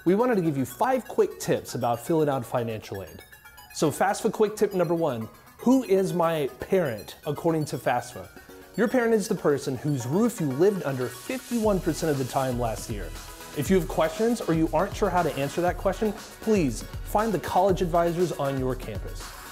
we wanted to give you 5 quick tips about filling out financial aid. So FAFSA quick tip number 1, who is my parent according to FAFSA? Your parent is the person whose roof you lived under 51% of the time last year. If you have questions or you aren't sure how to answer that question, please find the college advisors on your campus.